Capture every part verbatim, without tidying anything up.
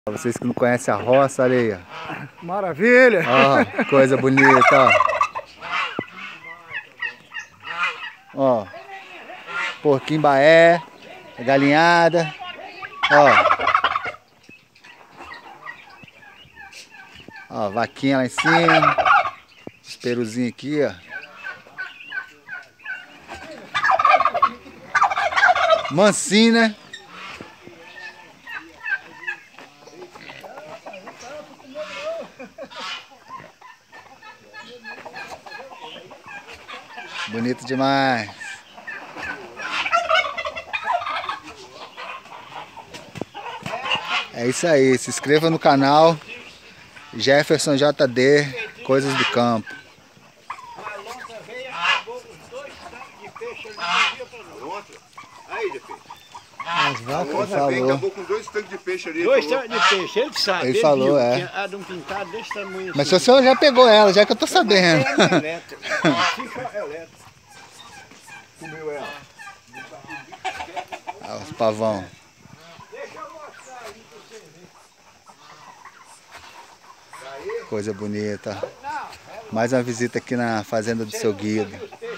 Vocês que não conhecem a roça, olha aí. Maravilha! Ó, coisa bonita, ó. Ó, porquinho baé, galinhada, ó. Ó, vaquinha lá em cima, os peruzinhos aqui, ó. Mansinho, né? Bonito demais. É isso aí, se inscreva no canal Jefferson J D, Coisas do Campo. As vacas falou. Acabou com dois tanques de peixe ali. Dois tanques de peixe, ele sabe. Ele falou, viu, é. tinha, ah, de um pintado desse tamanho. Mas se o senhor já pegou ela, já que eu tô sabendo. É elétrico. Fica elétrico. Comeu ela. Ah, os pavão. Coisa bonita. Mais uma visita aqui na fazenda do seu Guido.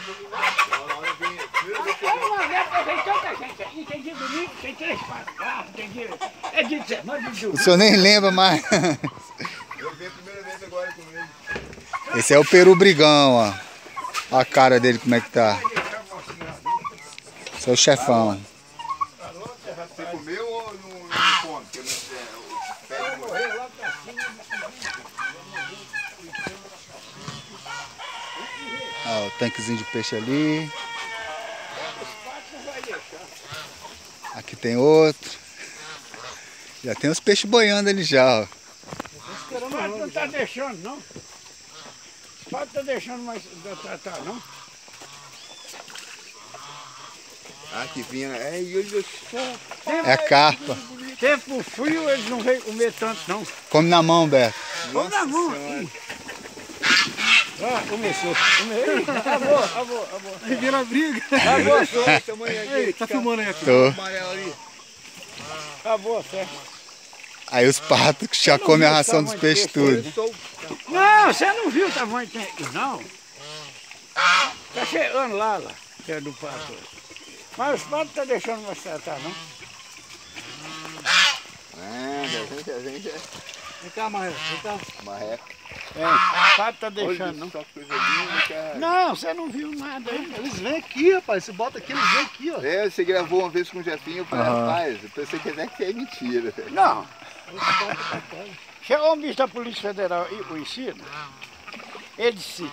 O senhor nem lembra mais. Eu vi a primeira vez agora com ele. Esse é o peru brigão, ó. Olha a cara dele como é que tá. Esse é o chefão. Você comeu ou não, não come? Porque não, é, o pé de morrer. Ó, o tanquezinho de peixe ali. Aqui tem outro. Já tem os peixes boiando ali já, ó. O pato não tá deixando, não. O pato tá deixando mais tratar, não. Ah, que vinha. É, e olha só. É a carpa. Tempo frio eles não vêm comer tanto, não. Come na mão, Beto. Vamos na mão aqui. Ah, começou. Começou. Acabou, acabou, acabou. Aí vira a briga. Acabou, só. Ei, tá filmando aí aqui. Tô. Amarelo ali. Acabou a festa. Aí os patos que já comem a ração dos peixes tudo. Não, você não viu o tamanho que tem, não. Tá chegando lá, lá, que é do pato. Mas os patos não tá deixando mais tratar, não. Ah, a gente, a gente é. Vem cá, Marreco, vem cá. Marreco. É, o pato tá deixando, não. Olha só que coisa linda, cara. Não, você não viu nada aí. Eles vêm aqui, rapaz. Você bota aqui, eles vêm aqui, ó. É, você gravou uma vez com o Jefinho, eu falei, Aham. rapaz, eu pensei que até que é mentira. Não. Chegou um bicho da Polícia Federal e o ensino. Ele disse,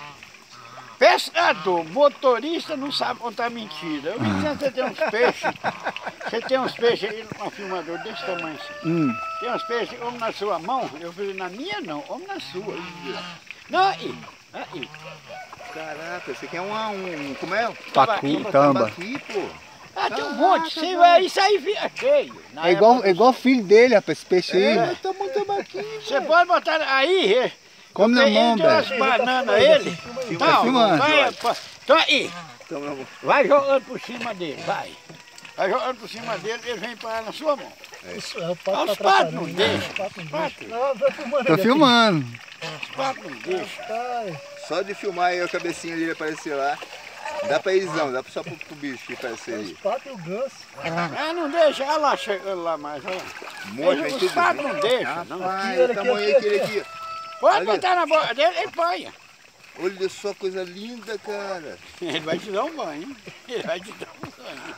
pescador, motorista não sabe contar mentira. Eu me disse, você tem uns peixes, você tem uns peixes aí, um filmador desse tamanho assim. Hum. Tem uns peixes, homem na sua mão, eu falei, na minha não, homem na sua. Não, aí, aí. Caraca, você quer uma, um, como é? Pacu, tamba. Aqui, pô. Ah, tem um monte, você vai, isso aí fica cheio. Na É igual, época é igual filho dele, rapaz, esse peixe aí. É, tá muito tabaquinho. Você pode botar aí, é. Come na Ele mão, deu umas Beto. bananas a ele. Então, filmando. vai, pô, então aí, Então, meu amor. vai jogando por cima dele, vai. Vai jogando por cima dele, ele vem parar na sua mão. Isso, é o Ah, pato os tá patos não atrapalhando. deixam. Os patos não Os patos, deixam. Não, tá filmando Tô ele filmando. os patos não deixam. aqui. Ai, Só de filmar aí a cabecinha dele aparecer lá. Dá pra eles não, dá só pro, pro bicho aparecer aí. os patos e o ganso. Ah, não deixa, olha lá chegando lá mais, olha lá. Um monte, Ele- vai os tudo. patos não deixam, não. Ai, olha o aqui, tamanho aqui, aquele aqui. Pode Ali. botar na boca dele, ele banha. Olha só coisa linda, cara. Ele vai te dar um banho, ele vai te dar um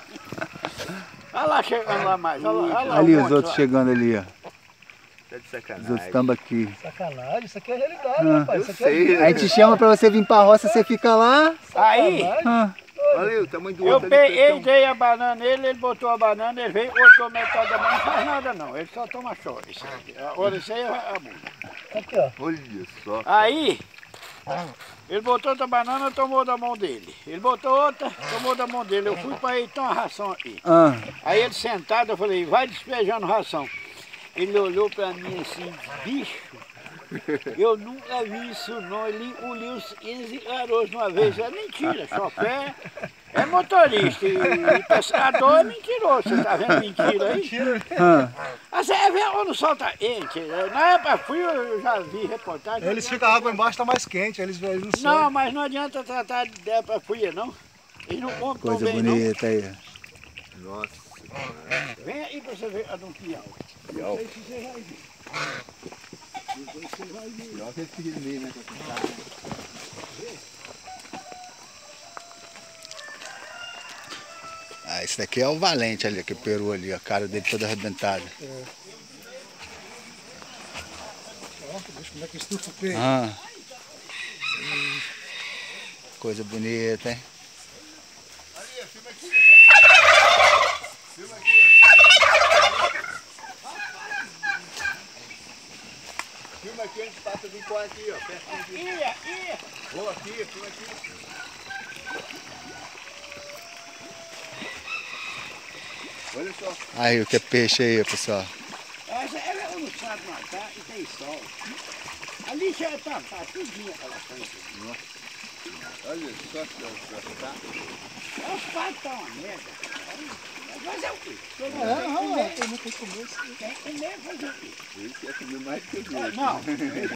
banho. Olha lá chegando lá mais, olha lá. Olha lá Ali um os monte outros lá. chegando ali, ó. Tá de Os sacanagem. outros tamba aqui. Sacanagem, isso aqui é realidade, Ah, rapaz. eu Isso aqui sei. é Aí te chama pra você vir pra roça, você fica lá. Aí, sacanagem. Ah, Olha aí o tamanho do eu outro ali. peguei, então. dei a banana nele, ele botou a banana, ele veio, botou metade da banana, não faz nada não, ele só toma choro. Isso aqui. Agora isso aí é a bunda. Aqui, ó. Olha só. Aí, ele botou outra banana, tomou da mão dele. Ele botou outra, tomou da mão dele. Eu fui para ele, tem uma ração aqui. ah. Aí ele sentado, eu falei, vai despejando ração. Ele olhou para mim assim, bicho, Eu nunca vi isso não. Ele engoliu os quinze garotos uma vez. É mentira, chofé é motorista e pescador é mentiroso. Você tá vendo mentira aí? Mentira. Ah, Ah, você vê quando solta quente. Na época frio eu já vi reportagem. Eles ficam, a água embaixo tá mais quente, eles, eles não Não, sobem. mas não adianta tratar de época fria não. Eles não comem tão coisa bem não. bonita aí. Nossa. Vem aí pra você ver a do piau. Piau. Não sei se você vai ver. Depois você vai ver. Pior que esse pequenininho, né? que eu tô- Ah, esse daqui é o Valente ali, que peru ali, a cara dele toda arrebentada. Ó, deixa como é que estufa o peito. Ah. Coisa bonita, hein? Filma aqui, a gente passa de cor aqui, ó. Pertinho aqui. Ia, ia. Vou aqui, filma aqui. Olha só. Aí o que é peixe aí, pessoal. Essa ela é no estado matar e tem sol. Ali já tá, tá tudinho aquela frente. Olha só, só, só, tá? Os patos estão uma merda. Mas é o quê? É, não, é, tem que comer isso. Tem que comer fazer o quê? Ele quer comer mais do que eu. Não.